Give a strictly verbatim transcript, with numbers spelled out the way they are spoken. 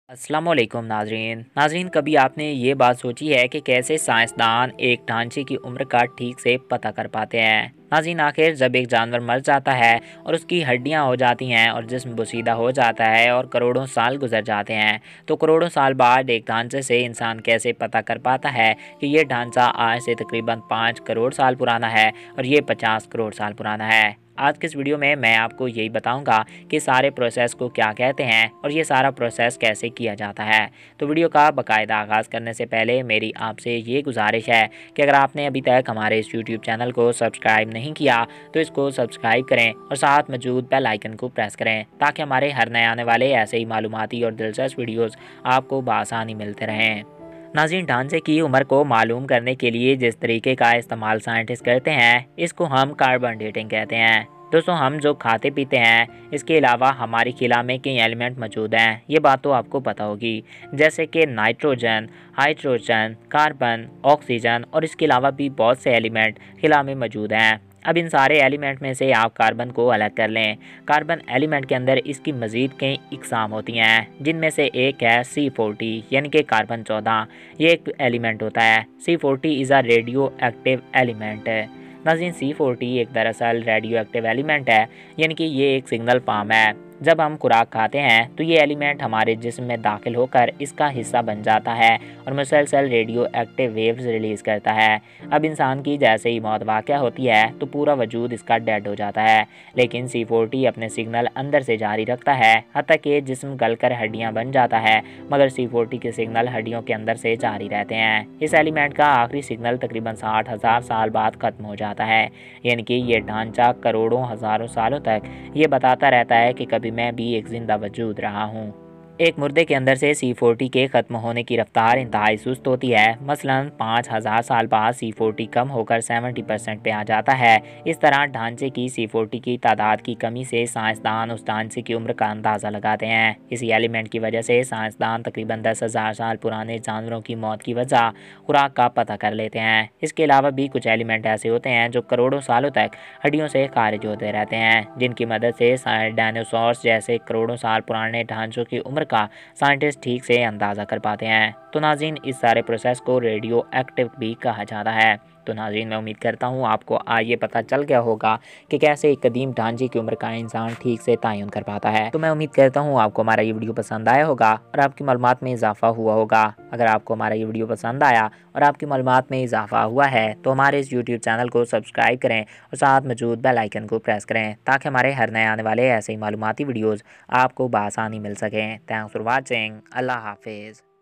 अस्सलामुअलैकुम नाजरीन नाजरीन कभी आपने ये बात सोची है कि कैसे साइंसदान एक ढांचे की उम्र का ठीक से पता कर पाते हैं। नाजरीन आखिर जब एक जानवर मर जाता है और उसकी हड्डियां हो जाती हैं और जिस्म बोसीदा हो जाता है और करोड़ों साल गुजर जाते हैं, तो करोड़ों साल बाद एक ढांचे से इंसान कैसे पता कर पाता है कि ये ढांचा आज से तकरीबन पाँच करोड़ साल पुराना है और ये पचास करोड़ साल पुराना है। आज के इस वीडियो में मैं आपको यही बताऊंगा कि सारे प्रोसेस को क्या कहते हैं और ये सारा प्रोसेस कैसे किया जाता है। तो वीडियो का बाकायदा आगाज़ करने से पहले मेरी आपसे ये गुजारिश है कि अगर आपने अभी तक हमारे इस यूट्यूब चैनल को सब्सक्राइब नहीं किया तो इसको सब्सक्राइब करें और साथ मौजूद बेल आइकन को प्रेस करें ताकि हमारे हर नए आने वाले ऐसे ही मालूमाती और दिलचस्प वीडियोज़ आपको बआसानी मिलते रहें। नाज़रीन ढांचे की उम्र को मालूम करने के लिए जिस तरीके का इस्तेमाल साइंटिस्ट करते हैं इसको हम कार्बन डेटिंग कहते हैं। दोस्तों हम जो खाते पीते हैं इसके अलावा हमारी खिला में कई एलिमेंट मौजूद हैं, ये बात तो आपको पता होगी, जैसे कि नाइट्रोजन, हाइड्रोजन, कार्बन, ऑक्सीजन और इसके अलावा भी बहुत से एलिमेंट खिला में मौजूद हैं। अब इन सारे एलिमेंट में से आप कार्बन को अलग कर लें। कार्बन एलिमेंट के अंदर इसकी मज़ीद कई इकसाम होती हैं, जिनमें से एक है सी फोर्टी यानी कि कार्बन चौदह। ये एक एलिमेंट होता है। C forty is a radioactive element है। नाज़रीन सी फोर्टी एक दरअसल रेडियो एक्टिव एलिमेंट है, यानी कि ये एक सिग्नल फॉर्म है। जब हम खुराक खाते हैं तो ये एलिमेंट हमारे जिस्म में दाखिल होकर इसका हिस्सा बन जाता है और मुसलसल रेडियो एक्टिव वेव्स रिलीज़ करता है। अब इंसान की जैसे ही मौत वाक़या होती है तो पूरा वजूद इसका डेड हो जाता है, लेकिन सी फोर्टी अपने सिग्नल अंदर से जारी रखता है हत्ता कि जिस्म गलकर हड्डियाँ बन जाता है, मगर सी फोर्टी के सिग्नल हड्डियों के अंदर से जारी रहते हैं। इस एलिमेंट का आखिरी सिग्नल तकरीबन साठ हज़ार साल बाद ख़त्म हो जाता है, यानी कि ये ढांचा करोड़ों हज़ारों सालों तक ये बताता रहता है कि कभी मैं भी एक जिंदा वजूद रहा हूँ। एक मुर्दे के अंदर से सी फोर्टी के ख़त्म होने की रफ्तार इंतहाई सुस्त होती है। मसलन पाँच हज़ार साल बाद सी फोर्टी कम होकर सत्तर परसेंट पे आ जाता है। इस तरह ढांचे की सी फोर्टी की तादाद की कमी से साइंसदान उस ढांचे की उम्र का अंदाज़ा लगाते हैं। इसी एलिमेंट की वजह से साइंसदान तकरीबन दस हज़ार साल पुराने जानवरों की मौत की वजह खुराक का पता कर लेते हैं। इसके अलावा भी कुछ एलिमेंट ऐसे होते हैं जो करोड़ों सालों तक हड्डियों से खारिज होते रहते हैं, जिनकी मदद से डायनासोर्स जैसे करोड़ों साल पुराने ढांचों की उम्र का साइंटिस्ट ठीक से अंदाज़ा कर पाते हैं। तो नाज़रीन इस सारे प्रोसेस को रेडियो एक्टिव भी कहा जाता है। तो नाज़रीन मैं उम्मीद करता हूँ आपको आज ये पता चल गया होगा कि कैसे एक कदीम ढांचे की उम्र का इंसान ठीक से तयन कर पाता है। तो मैं उम्मीद करता हूँ आपको हमारा ये वीडियो पसंद आया होगा और आपकी मालूमात में इजाफा हुआ होगा। अगर आपको हमारा ये वीडियो पसंद आया और आपकी मालूमात में इजाफा हुआ है तो हमारे इस यूट्यूब चैनल को सब्सक्राइब करें और साथ मौजूद बेल आइकन को प्रेस करें ताकि हमारे हर नए आने वाले ऐसे ही मालूमाती वीडियोज़ आपको बआसानी मिल सकें। Thanks for watching. अल्लाह हाफिज़।